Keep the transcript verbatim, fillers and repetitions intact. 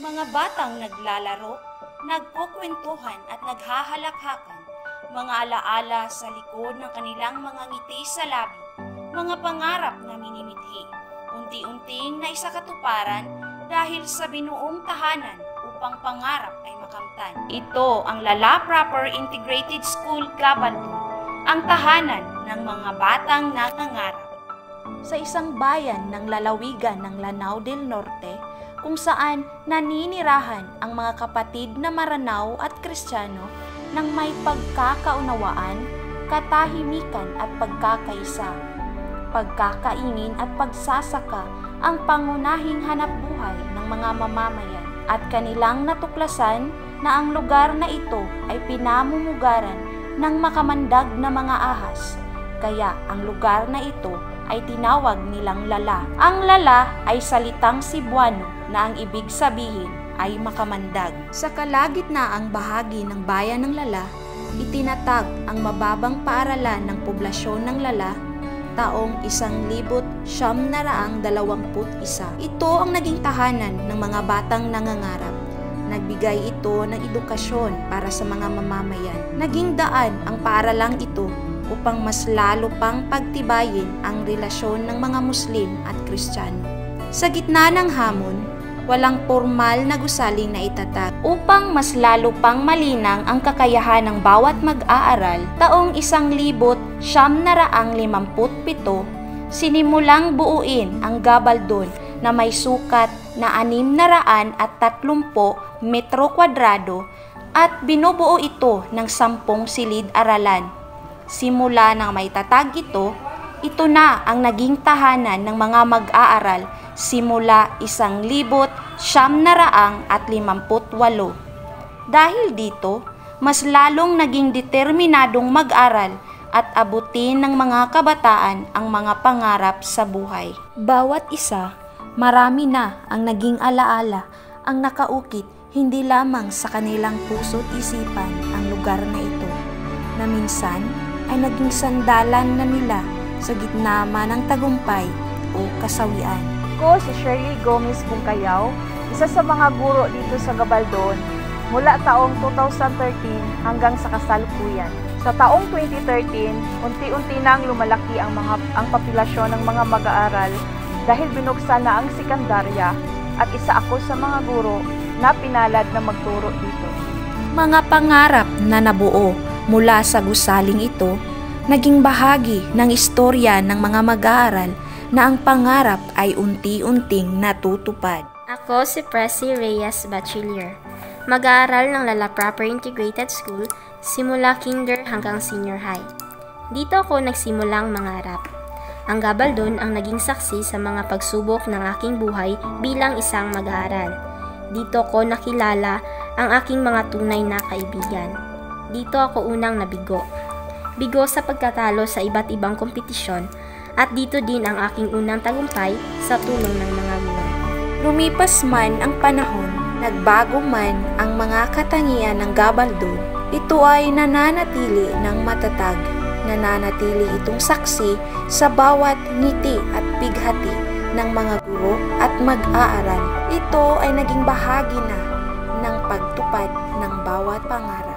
Mga batang naglalaro, nagkukwentuhan at naghahalakhakan, mga alaala sa likod ng kanilang mga ngiti sa labi, mga pangarap na minimithi, unti-unting naisakatuparan dahil sa binuong tahanan upang pangarap ay makamtan. Ito ang Lala Proper Integrated School Gabaldon, ang tahanan ng mga batang nangangarap. Sa isang bayan ng lalawigan ng Lanao del Norte, kung saan naninirahan ang mga kapatid na Maranao at Kristiyano ng may pagkakaunawaan, katahimikan at pagkakaisa. Pagkakaingin at pagsasaka ang pangunahing hanapbuhay ng mga mamamayan at kanilang natuklasan na ang lugar na ito ay pinamumugaran ng makamandag na mga ahas. Kaya ang lugar na ito ay tinawag nilang Lala. Ang Lala ay salitang Cebuano na ang ibig sabihin ay makamandag. Sa kalagitnaang bahagi ng bayan ng Lala, itinatag ang mababang paaralan ng poblasyon ng Lala taong isang libot siyam na raang dalawamput isa. Ito ang naging tahanan ng mga batang nangangarap. Nagbigay ito ng edukasyon para sa mga mamamayan. Naging daan ang paaralang ito upang mas lalo pang pagtibayin ang relasyon ng mga Muslim at Kristiyano. Sa gitna ng hamon, walang formal na gusaling na itatag. Upang mas lalo pang malinang ang kakayahan ng bawat mag-aaral, taong isang libot siyam na raang limamput pito, sinimulang buuin ang Gabaldon na may sukat na anim na raan at tatlumpo metro kwadrado at binubuo ito ng sampung silid-aralan. Simula nang may tatag ito, ito na ang naging tahanan ng mga mag-aaral simula isang libot siyam na raang at limamput walo. Dahil dito, mas lalong naging determinadong mag-aral at abutin ng mga kabataan ang mga pangarap sa buhay. Bawat isa, marami na ang naging alaala ang nakaukit hindi lamang sa kanilang puso't isipan ang lugar na ito, na minsan ay naging sandalan na nila sa gitna man ng tagumpay o kasawian. Ako si Shirley Gomez Bungkayaw, isa sa mga guro dito sa Gabaldon mula taong two thousand thirteen hanggang sa kasalukuyan. Sa taong twenty thirteen, unti-unti nang lumalaki ang mga ang populasyon ng mga mag-aaral dahil binuksan na ang sekundarya at isa ako sa mga guro na pinalad na magturo dito. Mga pangarap na nabuo mula sa gusaling ito, naging bahagi ng istorya ng mga mag-aaral na ang pangarap ay unti-unting natutupad. Ako si Presi Reyes Bachiller, mag-aaral ng Lala Proper Integrated School simula kinder hanggang senior high. Dito ako nagsimulang mangarap. Ang Gabaldon ang naging saksi sa mga pagsubok ng aking buhay bilang isang mag-aaral. Dito ko nakilala ang aking mga tunay na kaibigan. Dito ako unang nabigo. Bigo sa pagkatalo sa iba't ibang kompetisyon at dito din ang aking unang tagumpay sa tulong ng mga guro. Lumipas man ang panahon, nagbago man ang mga katangian ng Gabaldon, ito ay nananatili ng matatag. Nananatili itong saksi sa bawat ngiti at bighati ng mga guro at mag-aaral. Ito ay naging bahagi na ng pagtupad ng bawat pangarap.